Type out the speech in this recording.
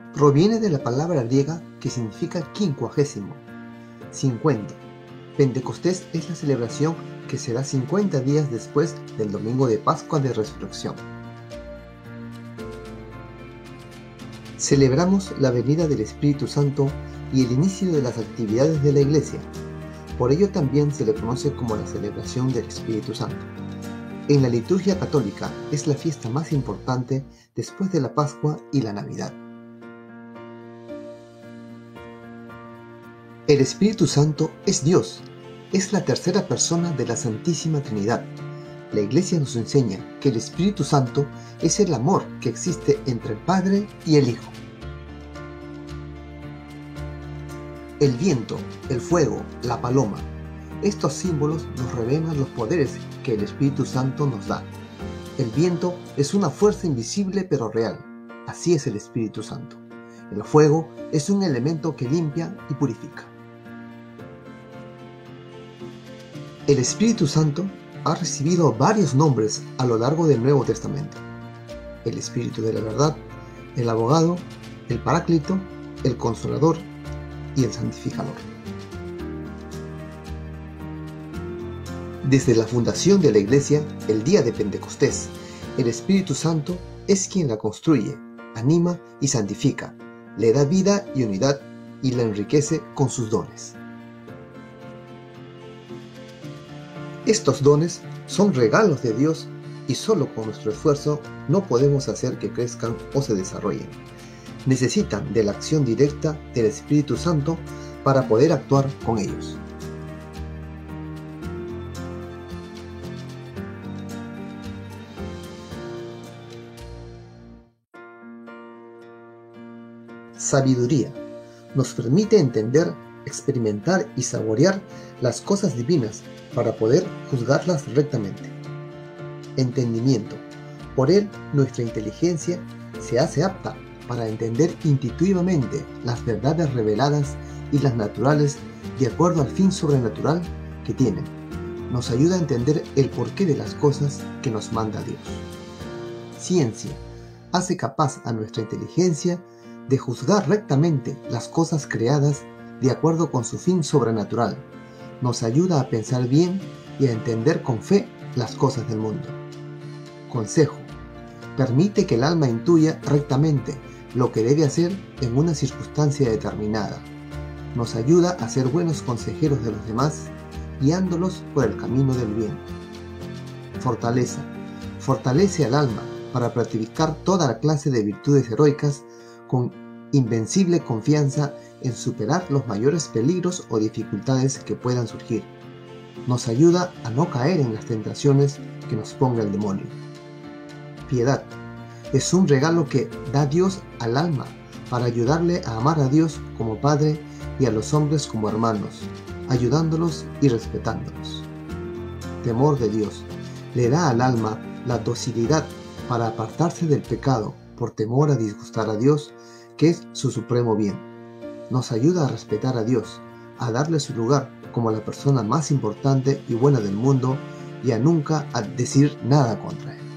Proviene de la palabra griega que significa quincuagésimo, 50. Pentecostés es la celebración que se da 50 días después del domingo de Pascua de Resurrección. Celebramos la venida del Espíritu Santo y el inicio de las actividades de la Iglesia. Por ello también se le conoce como la celebración del Espíritu Santo. En la liturgia católica es la fiesta más importante después de la Pascua y la Navidad. El Espíritu Santo es Dios, es la tercera persona de la Santísima Trinidad. La Iglesia nos enseña que el Espíritu Santo es el amor que existe entre el Padre y el Hijo. El viento, el fuego, la paloma, estos símbolos nos revelan los poderes que el Espíritu Santo nos da. El viento es una fuerza invisible pero real, así es el Espíritu Santo. El fuego es un elemento que limpia y purifica. El Espíritu Santo ha recibido varios nombres a lo largo del Nuevo Testamento: el Espíritu de la Verdad, el Abogado, el Paráclito, el Consolador y el Santificador. Desde la fundación de la Iglesia, el día de Pentecostés, el Espíritu Santo es quien la construye, anima y santifica, le da vida y unidad y la enriquece con sus dones. Estos dones son regalos de Dios y solo con nuestro esfuerzo no podemos hacer que crezcan o se desarrollen. Necesitan de la acción directa del Espíritu Santo para poder actuar con ellos. Sabiduría nos permite entender, experimentar y saborear las cosas divinas para poder juzgarlas rectamente. Entendimiento. Por él, nuestra inteligencia se hace apta para entender intuitivamente las verdades reveladas y las naturales de acuerdo al fin sobrenatural que tienen. Nos ayuda a entender el porqué de las cosas que nos manda Dios. Ciencia. Hace capaz a nuestra inteligencia de juzgar rectamente las cosas creadas de acuerdo con su fin sobrenatural. Nos ayuda a pensar bien y a entender con fe las cosas del mundo. Consejo. Permite que el alma intuya rectamente lo que debe hacer en una circunstancia determinada. Nos ayuda a ser buenos consejeros de los demás, guiándolos por el camino del bien. Fortaleza. Fortalece al alma para practicar toda la clase de virtudes heroicas con invencible confianza en superar los mayores peligros o dificultades que puedan surgir. Nos ayuda a no caer en las tentaciones que nos ponga el demonio. Piedad. Es un regalo que da Dios al alma para ayudarle a amar a Dios como Padre y a los hombres como hermanos, ayudándolos y respetándolos. Temor de Dios. Le da al alma la docilidad para apartarse del pecado por temor a disgustar a Dios, que es su supremo bien. Nos ayuda a respetar a Dios, a darle su lugar como la persona más importante y buena del mundo y a nunca decir nada contra Él.